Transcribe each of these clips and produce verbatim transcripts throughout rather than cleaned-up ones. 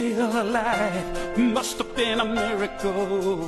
still alive. Must have been a miracle.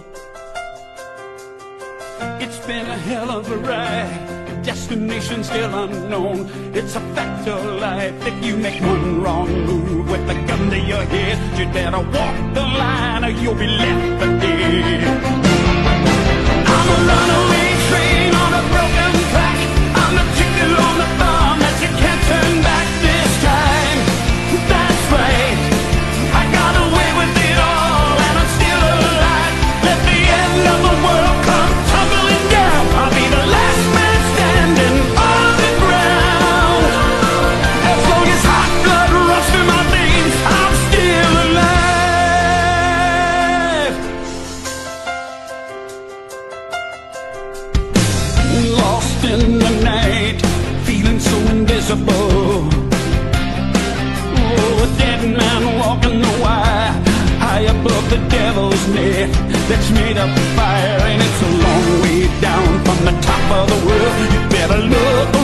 It's been a hell of a ride, destination still unknown. It's a fact of life. If you make one wrong move with a gun to your head, you better walk the line or you'll be left for dead. I'm a runaway train on a broken track. I'm the ticket on the thumb that you can't turn back this time. That's right, I got away with it all and I'm still alive. Let the end of the world come tumbling down. I'll be the last man standing on the ground. As long as hot blood runs through my veins, I'm still alive. Lost in the night, feeling so invisible. Oh, a dead man walking the wire, high above the devil's net that's made of fire, and it's a long way down from the top of the world. You better look